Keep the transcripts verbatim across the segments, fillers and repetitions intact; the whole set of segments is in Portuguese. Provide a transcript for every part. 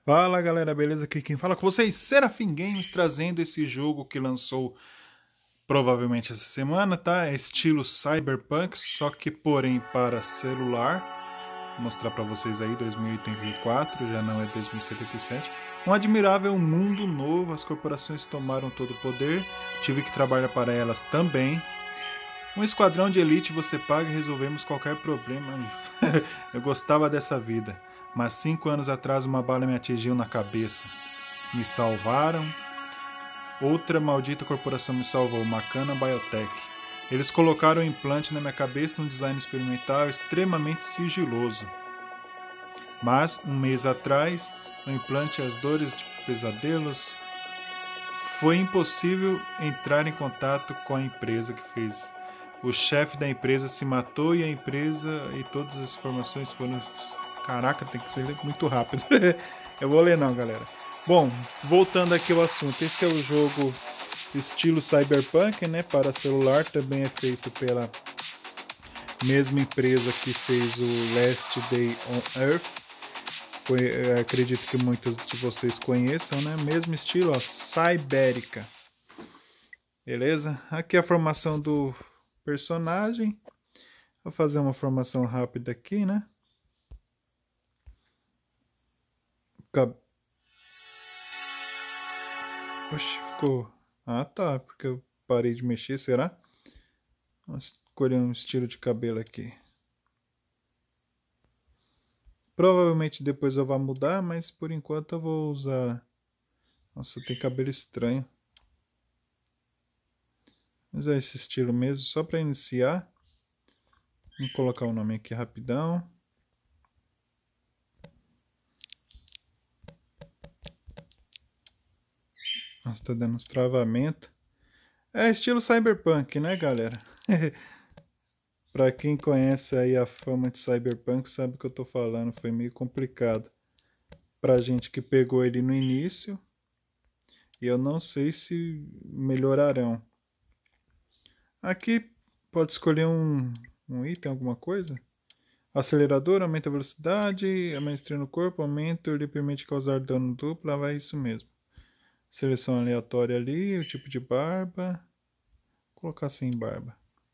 Fala galera, beleza? Aqui quem fala com vocês, Serafim Games, trazendo esse jogo que lançou provavelmente essa semana, tá? É estilo Cyberpunk, só que porém para celular. Vou mostrar para vocês aí, dois mil e oitenta e quatro, já não é dois mil e setenta e sete. Um admirável mundo novo, as corporações tomaram todo o poder, tive que trabalhar para elas também. Um esquadrão de elite, você paga e resolvemos qualquer problema. Eu gostava dessa vida. Mas cinco anos atrás uma bala me atingiu na cabeça. Me salvaram. Outra maldita corporação me salvou, Macana Biotech. Eles colocaram um implante na minha cabeça, um design experimental extremamente sigiloso. Mas, um mês atrás, o implante e as dores de pesadelos... Foi impossível entrar em contato com a empresa que fez. O chefe da empresa se matou e a empresa e todas as informações foram... Caraca, tem que ser muito rápido. Eu vou ler não, galera. Bom, voltando aqui ao assunto. Esse é o jogo estilo Cyberpunk, né? Para celular, também é feito pela mesma empresa que fez o Last Day on Earth. Eu acredito que muitos de vocês conheçam, né? Mesmo estilo, ó, Cyberica. Beleza? Aqui a formação do personagem. Vou fazer uma formação rápida aqui, né? Cab... Oxe, ficou... Ah, tá. Porque eu parei de mexer, será? Vamos escolher um estilo de cabelo aqui. Provavelmente depois eu vou mudar, mas por enquanto eu vou usar... Nossa, tem cabelo estranho. Vou usar esse estilo mesmo, só para iniciar. Vou colocar o nome aqui rapidão. Nossa, tá dando uns travamentos. É estilo Cyberpunk, né, galera? Pra quem conhece aí a fama de Cyberpunk, sabe o que eu tô falando. Foi meio complicado pra gente que pegou ele no início. E eu não sei se melhorarão. Aqui pode escolher um, um item, alguma coisa. Acelerador, aumenta a velocidade, a maestria no corpo, aumenta, ele permite causar dano duplo, vai isso mesmo. Seleção aleatória ali, o tipo de barba. Vou colocar sem barba.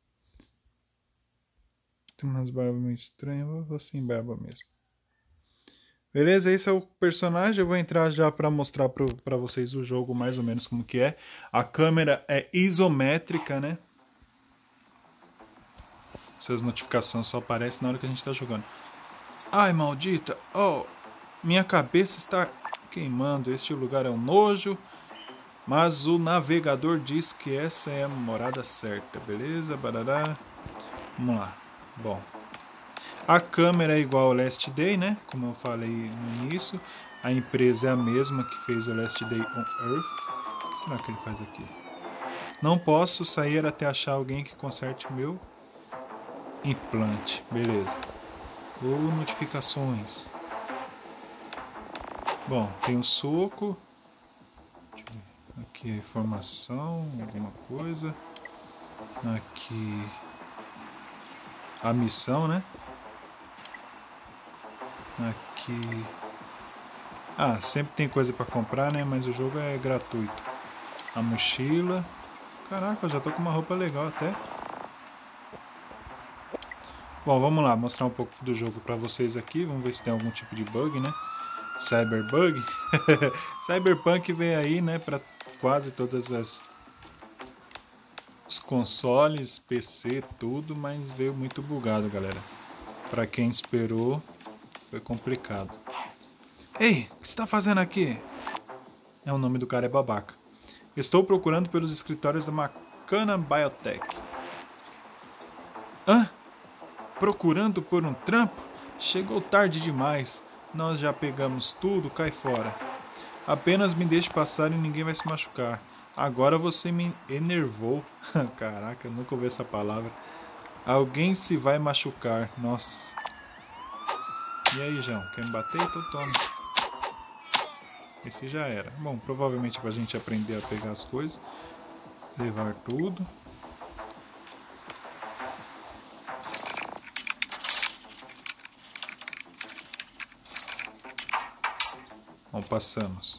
Tem umas barbas meio estranhas, vou sem barba mesmo. Beleza, esse é o personagem, eu vou entrar já para mostrar para vocês o jogo mais ou menos como que é. A câmera é isométrica, né? Essas notificações só aparecem na hora que a gente está jogando. Ai, maldita! Oh, minha cabeça está queimando. Este lugar é um nojo. Mas o navegador diz que essa é a morada certa. Beleza? Barará. Vamos lá. Bom. A câmera é igual ao Last Day, né? Como eu falei no início. A empresa é a mesma que fez o Last Day on Earth. O que será que ele faz aqui? Não posso sair até achar alguém que conserte meu implante. Beleza. Ou notificações. Bom, tem um soco. Deixa eu ver. Aqui a informação, alguma coisa. Aqui a missão, né? Aqui... Ah, sempre tem coisa para comprar, né? Mas o jogo é gratuito. A mochila. Caraca, eu já tô com uma roupa legal até. Bom, vamos lá, mostrar um pouco do jogo para vocês aqui. Vamos ver se tem algum tipo de bug, né? Cyberbug. Cyberpunk veio aí, né? Para quase todas as... os consoles, P C, tudo. Mas veio muito bugado, galera. Para quem esperou... Foi complicado. Ei, o que você está fazendo aqui? É, o nome do cara é babaca. Estou procurando pelos escritórios da Macana Biotech. Hã? Procurando por um trampo? Chegou tarde demais. Nós já pegamos tudo, cai fora. Apenas me deixe passar e ninguém vai se machucar. Agora você me enervou. Caraca, eu nunca ouvi essa palavra. Alguém se vai machucar. Nossa. E aí, João, quer me bater? Então toma. Esse já era. Bom, provavelmente pra gente aprender a pegar as coisas. Levar tudo. Bom, passamos.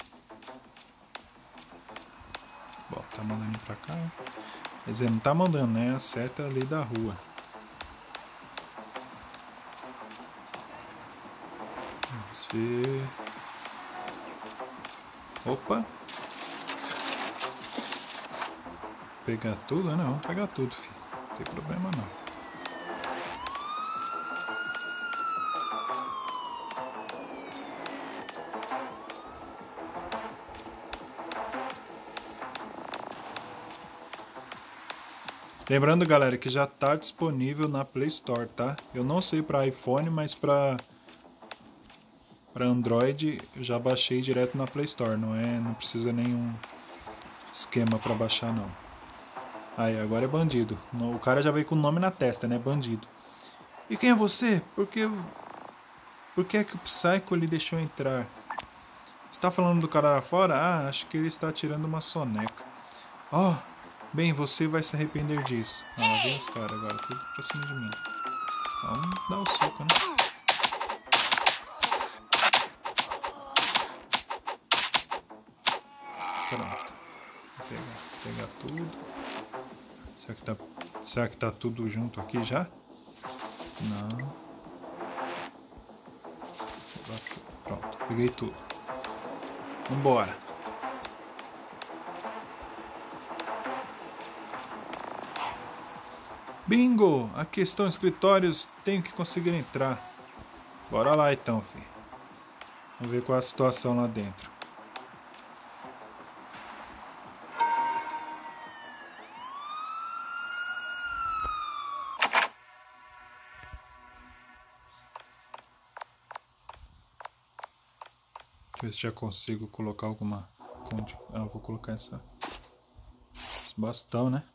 Bom, tá mandando pra cá. Quer dizer, não tá mandando, né? A seta ali da rua. Vamos ver. Opa! Pegar tudo? Não, vamos pegar tudo, filho. Não tem problema não. Lembrando, galera, que já está disponível na Play Store, tá? Eu não sei para iPhone, mas para para Android eu já baixei direto na Play Store, não é, não precisa nenhum esquema para baixar não. Aí, agora é bandido. O cara já veio com o nome na testa, né? Bandido. E quem é você? Por que Por que é que o Psycho lhe deixou entrar? Você tá falando do cara lá fora? Ah, acho que ele está tirando uma soneca. Oh, bem, você vai se arrepender disso. Ah, vem os caras agora, tudo pra cima de mim. Vamos dar o soco, né? Pronto. Vou pegar, pegar tudo. Será que, tá, será que tá tudo junto aqui já? Não. Pronto, peguei tudo. Vambora. Bingo! Aqui estão escritórios, tenho que conseguir entrar. Bora lá então, filho. Vamos ver qual é a situação lá dentro. Deixa eu ver se já consigo colocar alguma... Ah, vou colocar essa... esse bastão, né?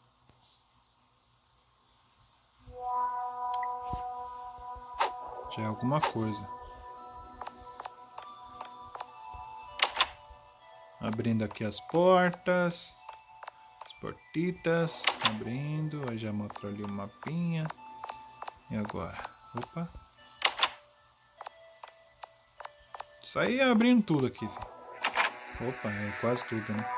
Já é alguma coisa. Abrindo aqui as portas. As portitas. Abrindo. Aí já mostrou ali o mapinha. E agora? Opa. Isso aí é abrindo tudo aqui, filho. Opa, é quase tudo, né?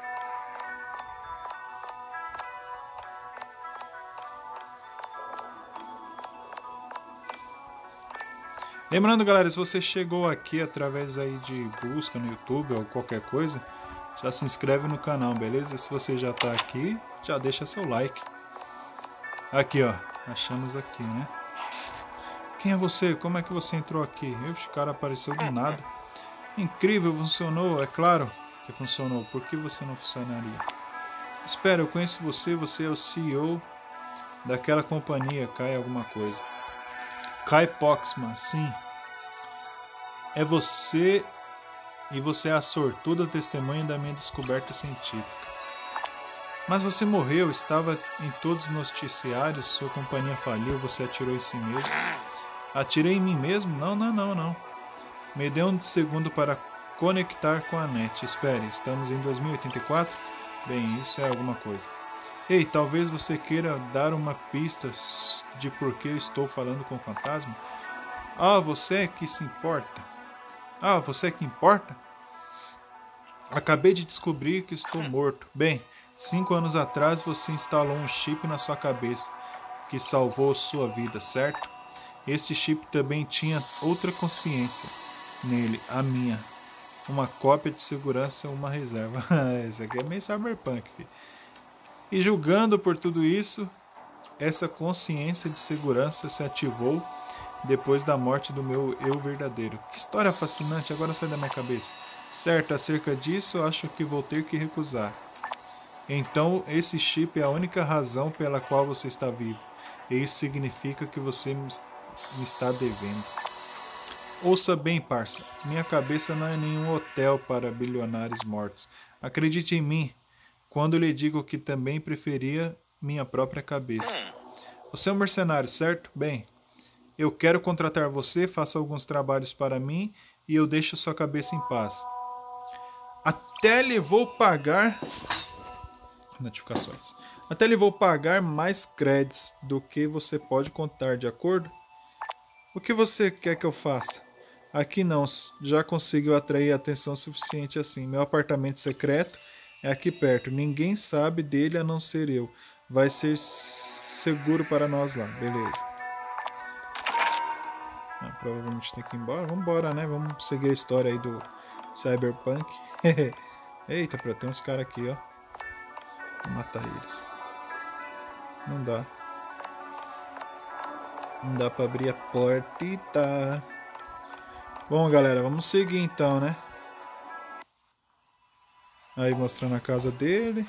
Lembrando, galera, se você chegou aqui através aí de busca no YouTube ou qualquer coisa, já se inscreve no canal, beleza? Se você já tá aqui, já deixa seu like. Aqui, ó, achamos aqui, né? Quem é você? Como é que você entrou aqui? Esse cara apareceu do nada. Incrível, funcionou, é claro que funcionou. Por que você não funcionaria? Espera, eu conheço você, você é o C E O daquela companhia, Kai alguma coisa. Kai Poxman, sim. É você e você é a sortuda testemunha da minha descoberta científica. Mas você morreu, estava em todos os noticiários, sua companhia faliu, você atirou em si mesmo. Atirei em mim mesmo? Não, não, não, não. Me dê um segundo para conectar com a net. Espere, estamos em dois mil e oitenta e quatro? Bem, isso é alguma coisa. Ei, talvez você queira dar uma pista de por que eu estou falando com o fantasma? Ah, você é que se importa. Ah, você é que importa? Acabei de descobrir que estou morto. Bem, cinco anos atrás você instalou um chip na sua cabeça que salvou sua vida, certo? Este chip também tinha outra consciência nele, a minha. Uma cópia de segurança, uma reserva. Isso aqui é meio cyberpunk, filho. E julgando por tudo isso, essa consciência de segurança se ativou depois da morte do meu eu verdadeiro. Que história fascinante, agora sai da minha cabeça. Certo, acerca disso, acho que vou ter que recusar. Então, esse chip é a única razão pela qual você está vivo. E isso significa que você me está devendo. Ouça bem, parça. Minha cabeça não é nenhum hotel para bilionários mortos. Acredite em mim quando lhe digo que também preferia minha própria cabeça. Você é um mercenário, certo? Bem, eu quero contratar você, faça alguns trabalhos para mim e eu deixo sua cabeça em paz. Até lhe vou pagar... Notificações. Até lhe vou pagar mais créditos do que você pode contar, de acordo? O que você quer que eu faça? Aqui não, já conseguiu atrair atenção suficiente assim. Meu apartamento secreto é aqui perto. Ninguém sabe dele a não ser eu. Vai ser seguro para nós lá, beleza. Ah, provavelmente tem que ir embora. Vamos embora, né? Vamos seguir a história aí do Cyberpunk. Eita, pra tem uns caras aqui, ó. Vou matar eles. Não dá. Não dá pra abrir a portita. Bom, galera, vamos seguir então, né? Aí mostrando a casa dele.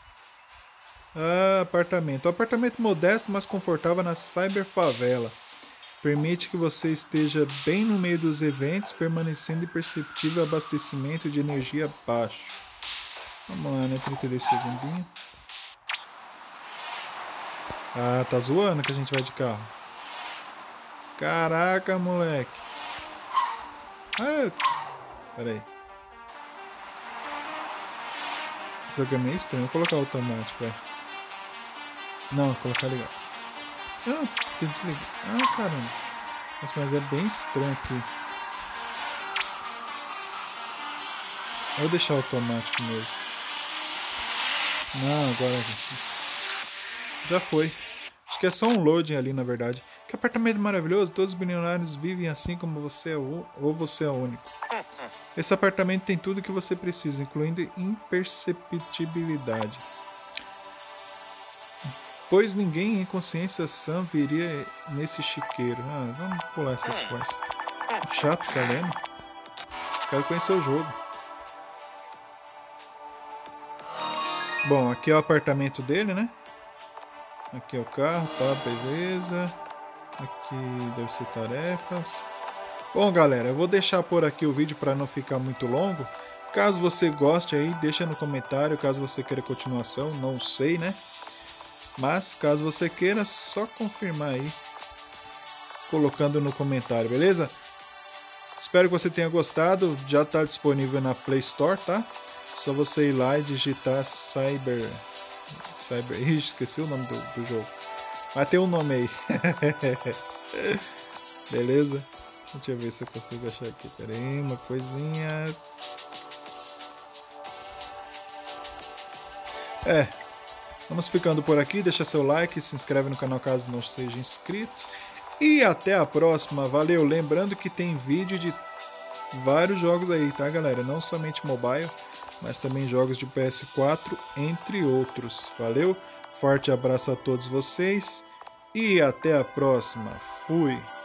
Ah, apartamento. Um apartamento modesto, mas confortável na cyberfavela. Permite que você esteja bem no meio dos eventos, permanecendo imperceptível abastecimento de energia baixo. Vamos lá, né? trinta e dois segundinhos. Ah, tá zoando que a gente vai de carro. Caraca, moleque. Ah, pera aí. Isso aqui é meio estranho. Vou colocar automático, velho. Não, vou colocar ligado. Ah, tem que desligar. Ah, caramba. Nossa, mas é bem estranho aqui. Vou deixar automático mesmo. Não, agora já foi. Acho que é só um loading ali, na verdade. Que apartamento maravilhoso. Todos os bilionários vivem assim como você é o... ou você é o único. Esse apartamento tem tudo que você precisa, incluindo imperceptibilidade. Pois ninguém em consciência sã viria nesse chiqueiro. Ah, vamos pular essas coisas. Chato ficar lendo. Quero conhecer o jogo. Bom, aqui é o apartamento dele, né? Aqui é o carro, tá? Beleza. Aqui deve ser tarefas. Bom, galera, eu vou deixar por aqui o vídeo para não ficar muito longo. Caso você goste aí, deixa no comentário. Caso você queira continuação, não sei, né? Mas, caso você queira, só confirmar aí, colocando no comentário, beleza? Espero que você tenha gostado. Já está disponível na Play Store, tá? Só você ir lá e digitar Cyber... Cyber... Ixi, esqueci o nome do, do jogo. Mas tem um nome aí. Beleza? Deixa eu ver se eu consigo achar aqui. Pera aí, uma coisinha... É... Vamos ficando por aqui, deixa seu like, se inscreve no canal caso não seja inscrito. E até a próxima, valeu! Lembrando que tem vídeo de vários jogos aí, tá galera? Não somente mobile, mas também jogos de P S quatro, entre outros. Valeu, forte abraço a todos vocês e até a próxima. Fui!